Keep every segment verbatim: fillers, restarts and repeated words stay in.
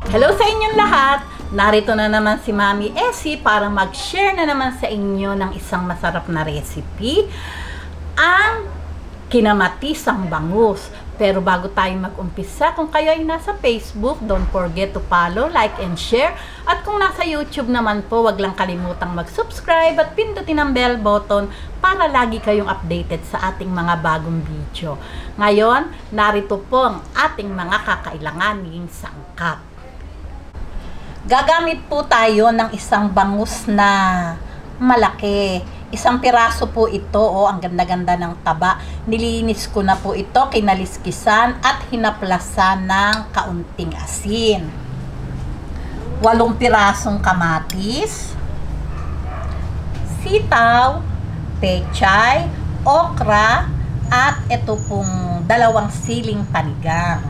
Hello sa inyong lahat! Narito na naman si Mami Essie para mag-share na naman sa inyo ng isang masarap na recipe, ang kinamatisang bangus. Pero bago tayo mag-umpisa, kung kayo ay nasa Facebook, don't forget to follow, like, and share. At kung nasa YouTube naman po, wag lang kalimutang mag-subscribe at pindutin ang bell button para lagi kayong updated sa ating mga bagong video. Ngayon, narito po ang ating mga kakailanganing sangkap. Gagamit po tayo ng isang bangus na malaki. Isang piraso po ito, oh, ang ganda-ganda ng taba. Nilinis ko na po ito, kinaliskisan at hinaplasan ng kaunting asin. Walong pirasong kamatis, sitaw, pechay, okra, at ito pong dalawang siling panigang.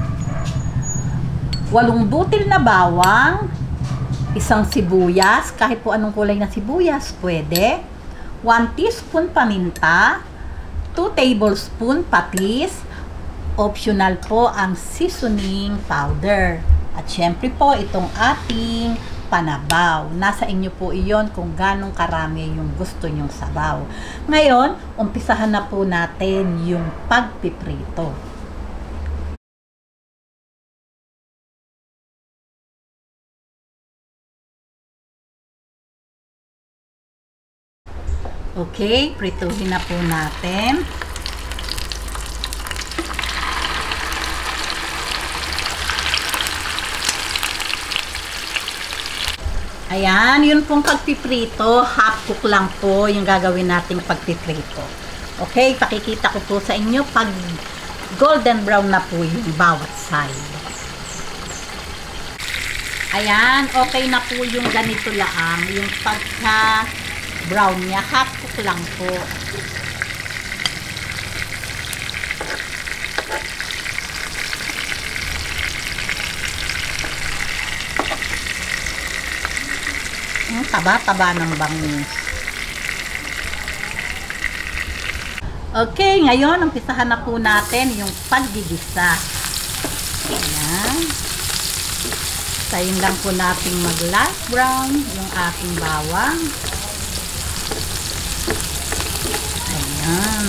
Walong butil na bawang, isang sibuyas, kahit po anong kulay na sibuyas, pwede. one teaspoon paminta, two tablespoon patis, optional po ang seasoning powder. At syempre po, itong ating panabaw. Nasa inyo po iyon kung ganong karami yung gusto nyong sabaw. Ngayon, umpisahan na po natin yung pagpiprito. Okay, prituhin na po natin. Ayan, yun pong pagpiprito, half cook lang po yung gagawin nating pagpiprito. Okay, pakikita ko po sa inyo pag golden brown na po yung bawat side. Ayan, okay na po yung ganito lang, yung pagka brown niya, half cook lang po. Ang taba-taba ng bangus. Okay, ngayon umpisahan na po natin yung paggigisa. Ayan. Tayin lang po natin mag light brown yung ating bawang. Ayan.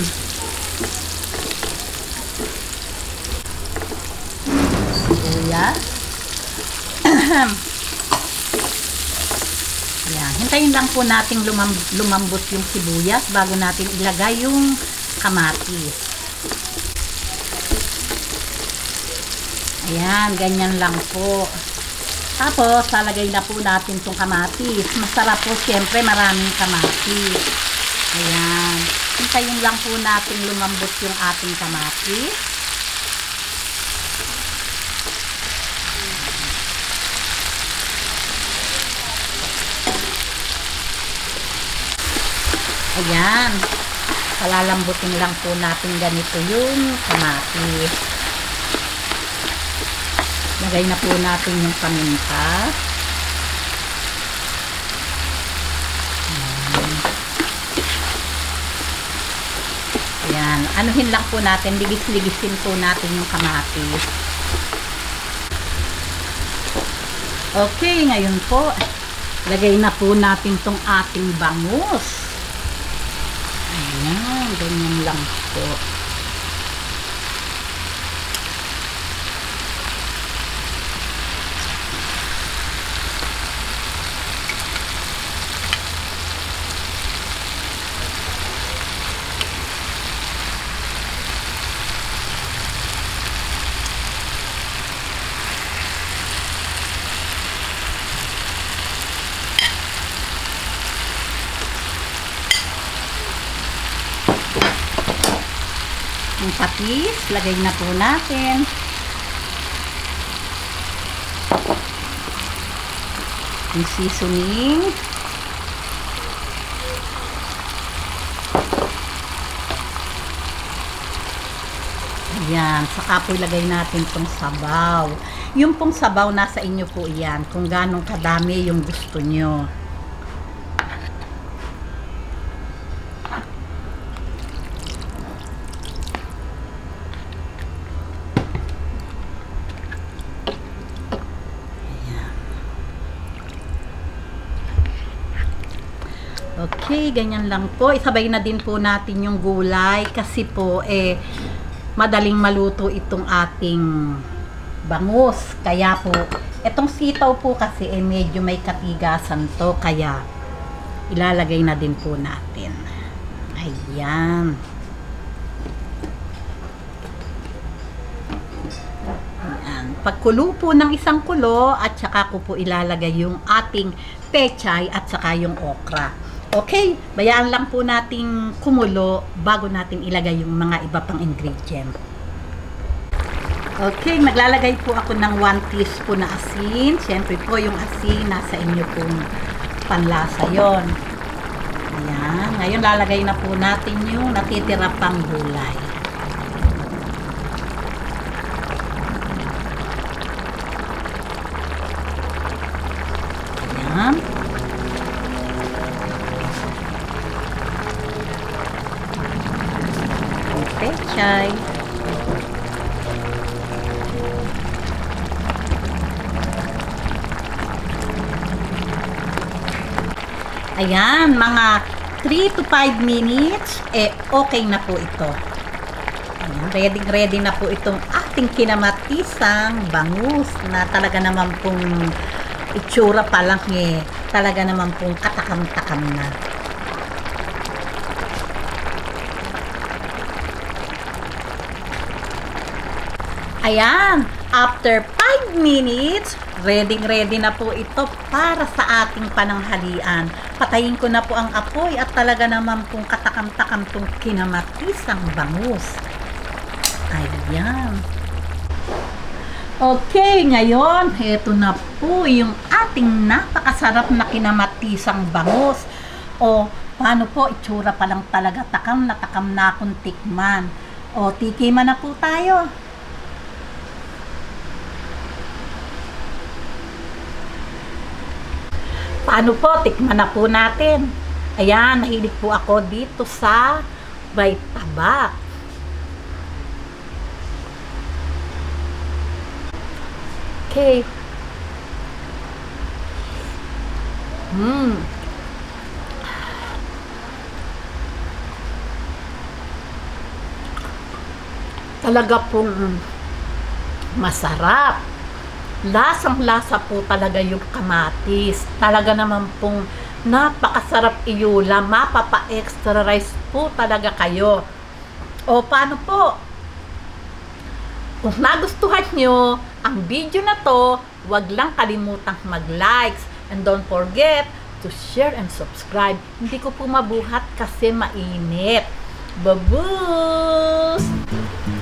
Sibuyas. Ayan. Hintayin lang po natin lumam lumambot yung sibuyas bago natin ilagay yung kamatis. Ayan. Ganyan lang po. Tapos, lalagay na po natin itong kamatis. Masarap po siyempre maraming kamatis. Ayan. Hintayin lang po natin lumambot yung ating kamatis. Ayan. Palalambutin lang po natin ganito yung kamatis. Lagay na po natin yung paminta. Ayan, anuhin lang po natin, ligis-ligisin po natin yung kamatis. Okay, ngayon po, lagay na po natin tong ating bangus. Ayan, ganyan lang po. Yung patis, lagay na po natin. Yung seasoning. Ayan, saka po ilagay natin itong sabaw. Yung pong sabaw nasa inyo po yan, kung ganong kadami yung gusto nyo. Okay, ganyan lang po. Isabay na din po natin yung gulay kasi po eh madaling maluto itong ating bangus. Kaya po, itong sitaw po kasi eh medyo may katigasan to. Kaya ilalagay na din po natin. Ayan. Ayan. Pagkulo po ng isang kulo at saka ko po ilalagay yung ating pechay at saka yung okra. Okay, bayaan lang po nating kumulo bago natin ilagay yung mga iba pang ingredient. Okay, maglalagay po ako ng one teaspoon na asin. Siyempre po yung asin nasa inyo pong panlasa yon. Ayan, ngayon lalagay na po natin yung natitira pang gulay. Ayan. Pechay. Ayan, mga three to five minutes, eh okay na po ito. Ayan, ready ready na po itong ating kinamatisang bangus na talaga naman pong itsura pa lang eh, talaga naman pong katakam-takam na. Ayan, after five minutes, ready ready na po ito para sa ating pananghalian. Patayin ko na po ang apoy at talaga naman pong katakam-takam tong kinamatisang bangus. Ayan. Okay, ngayon, heto na po yung ating napakasarap na kinamatisang bangus. O, paano po, itsura pa lang talaga, takam na takam na akong tikman. O, tikiman na po tayo. Paano po? Tikman na po natin. Ayan, nahilig po ako dito sa may taba. Okay. Hmm. Talaga pong masarap. Lasang-lasa po talaga yung kamatis. Talaga naman pong napakasarap iulam. Mapapa-extra rice po talaga kayo. O paano po? Kung nagustuhan nyo ang video na to, huwag lang kalimutang mag-likes. And don't forget to share and subscribe. Hindi ko po mabuhat kasi mainit. Babus!